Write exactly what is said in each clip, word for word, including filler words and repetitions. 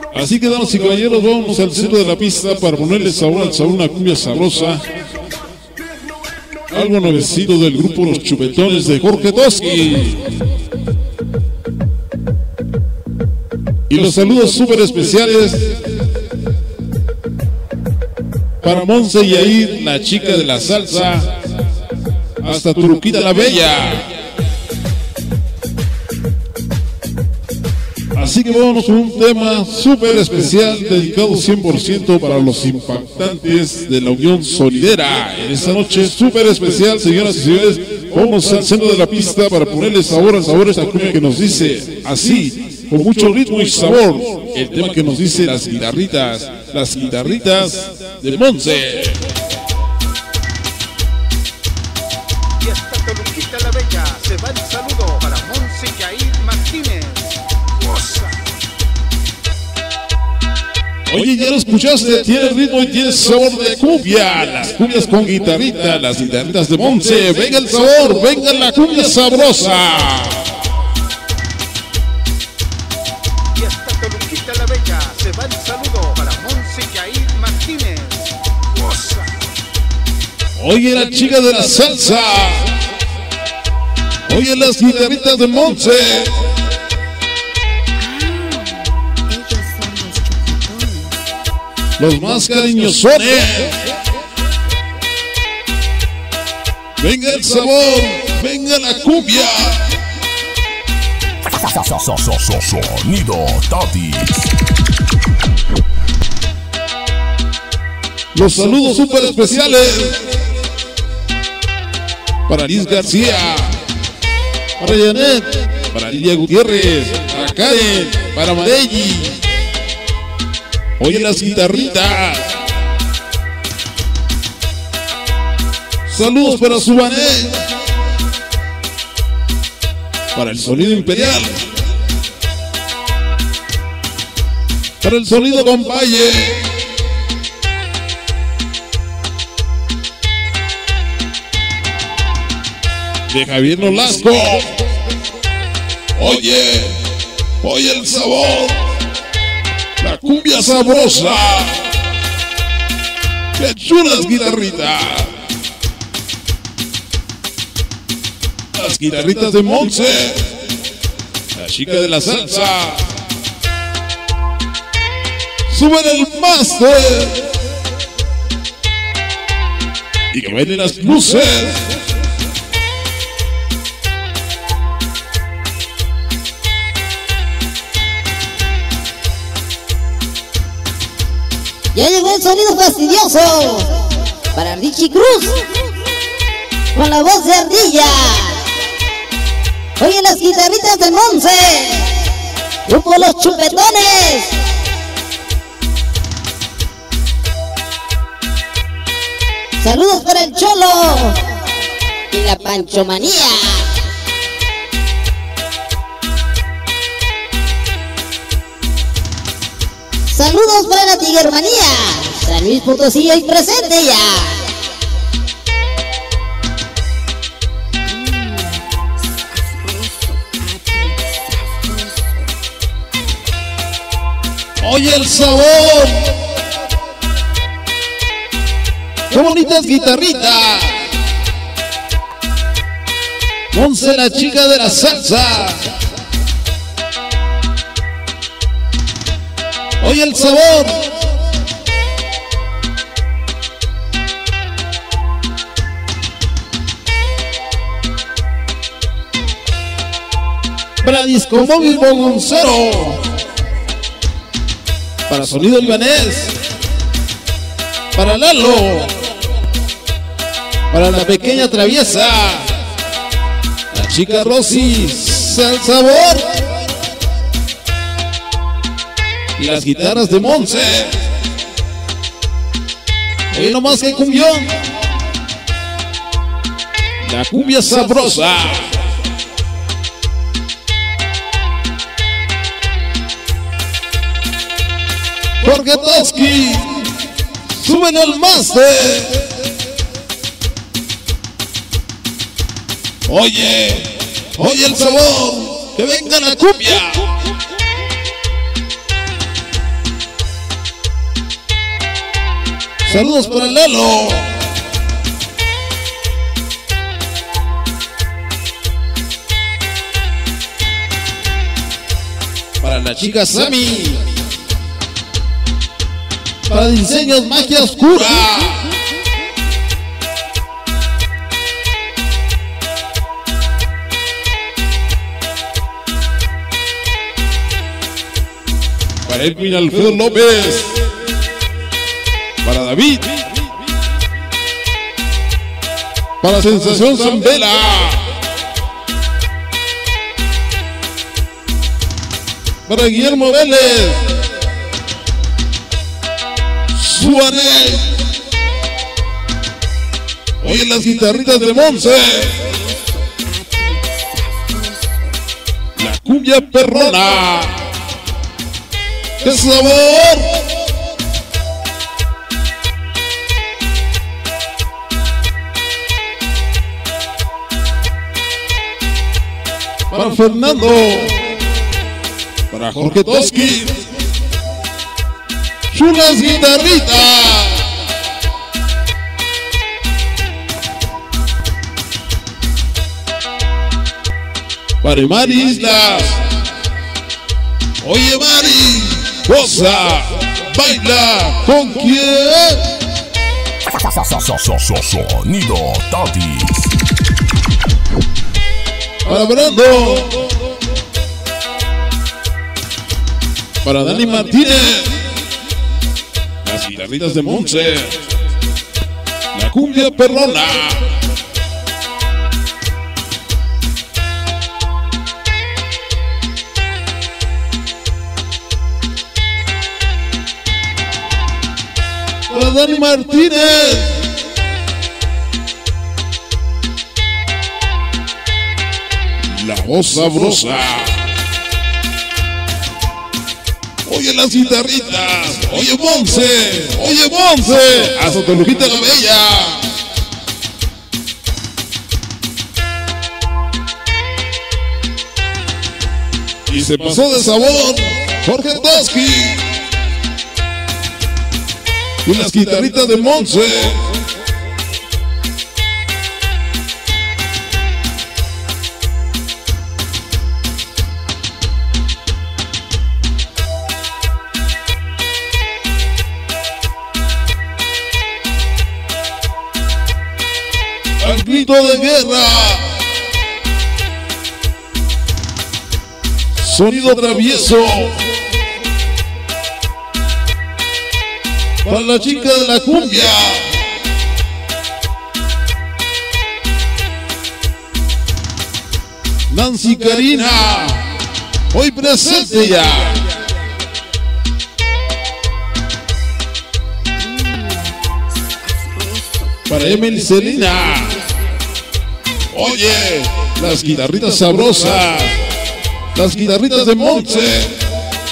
Así que, damas y caballeros, vamos al centro de la pista para ponerle sabor al sabor, una cumbia sabrosa. Algo nuevecito del grupo Los Chupetones de Jorge Toski. Y los saludos súper especiales para Monse y Yair, la chica de la salsa, hasta Turuquita la Bella. Así que vámonos con un tema súper especial dedicado cien por ciento para los impactantes de la Unión Sonidera. En esta noche súper especial, señoras y señores, vamos al centro de la pista para ponerle sabor al sabor a esta cumbia que nos dice así, con mucho ritmo y sabor, el tema que nos dice las guitarritas, las guitarritas de Monse. Y hasta Toluquita la Bella se va el saludo para Monse Yair Martínez. Oye, ya lo escuchaste, tiene ritmo y tiene sabor de cumbia. Las cumbias con guitarrita, las guitarritas de Monse. Venga el sabor, venga la cumbia sabrosa. Y hasta Toluquita la Bella se va el saludo para Monse Yair Martínez. Oye, la chica de la salsa. Oye, las guitarritas de Monse. Los más cariñosones. Venga el sabor, venga la cumbia. Sonido Tatis. Los saludos súper especiales para Liz García, para Janet, para Lidia Gutiérrez, para Karen, para Marelli. Oye, las guitarritas. Saludos para Subané. Para el sonido imperial. Para el sonido Compaye. De Javier Nolasco. Oye, oye el sabor. La cumbia sabrosa. ¡Qué chulas guitarritas! Las guitarritas de Monse, la chica de la salsa. Suben el máster y que bailen las luces. Ya llegó el sonido fastidioso para Richie Cruz con la voz de Ardilla. Oye, las guitarritas de Monse, grupo Los Chupetones. Saludos para el Cholo y la Panchomanía. Saludos para la Tigermanía, San Luis Potosí hoy presente ya. Oye el sabor. Qué bonitas guitarritas. Monse, la chica de la salsa. Oye el sabor. Para Disco Móvil Bogoncero. Para Sonido Libanés. Para Lalo. Para la pequeña traviesa. La chica Rosy. El sabor. Y las guitarras de Monse. Oye nomás que cumbión. La cumbia sabrosa. Jorge Toski. Suben el máster. Oye, oye el sabor. Que venga la cumbia. Saludos para Lalo. Para la chica Sammy. Para diseños magia oscura. Para Edwin Alfredo López. Para David. Para Sensación Zambela. Para Guillermo Vélez. Suárez. Oye, las guitarritas de Monse. La cumbia perrona. ¡Qué sabor! Para Fernando. Para Jorge Toski. Chulas guitarritas. Para Mari Islas. Oye, Mari. Goza, baila, ¿con quién? Sonido Tatis. Para Brando. Para Dani Martínez. Las guitarritas de Monse. La cumbia perrona. Para Dani Martínez. La voz sabrosa. Oye, las guitarritas. Oye, Monse. Oye, Monse. Hasta Toluquita la Bella. Y se pasó de sabor Jorge Toski. Y las guitarritas de Monse. Al grito de guerra. Sonido travieso. Para la chica de la cumbia. Nancy Karina. Hoy presente ya. Para Emily Celina. Oye, las guitarritas sabrosas. Las guitarritas de Monse.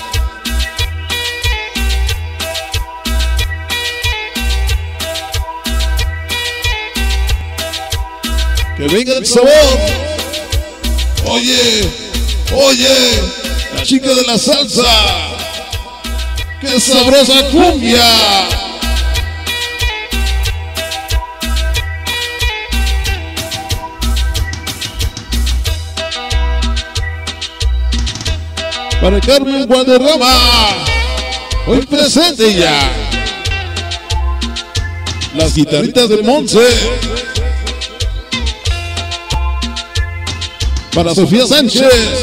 Que venga el sabor. Oye, oye, la chica de la salsa. ¡Qué sabrosa cumbia! Para Carmen Guadarrama, hoy presente ya. Las guitarritas de Monse. Para Sofía Sánchez.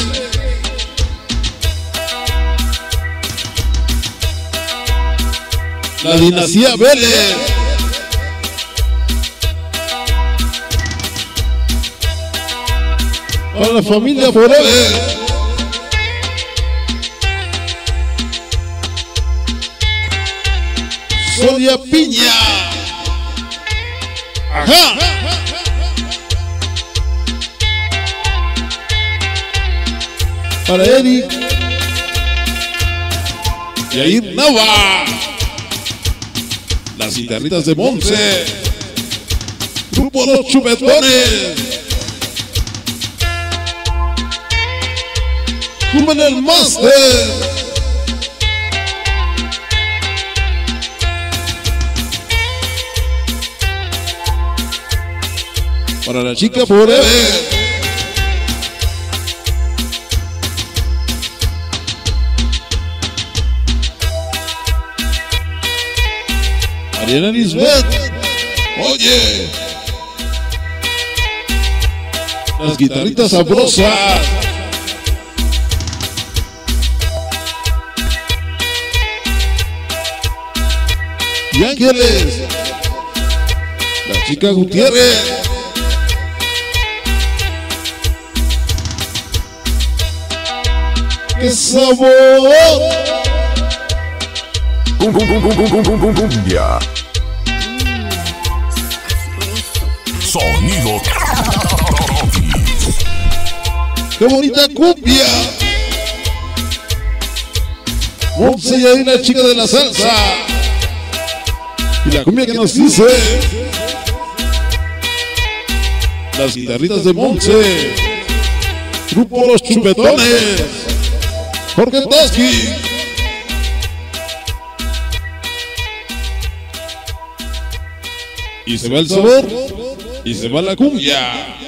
La dinastía Vélez. Para la familia Forever. Sonia Piña. Ajá. Para Eric. Yair Nava. Las guitarritas de Monse. Grupo Los Chupetones. Cuban el Master. Para la chica Forever. Mariana Lisbeth. Oye. Las guitarritas sabrosas. Y Ángeles. La chica Gutiérrez. ¡Qué sabor! Cum, cum, cum, cum, cum, cum, cum, cumbia. Sonido. ¡Qué bonita cumbia! Monse y ahí la chica de la salsa. Y la cumbia que nos dice. Las guitarritas de Monse. Grupo Los Chupetones. Jorge Toski. Y se va el sabor. Y se va la cumbia.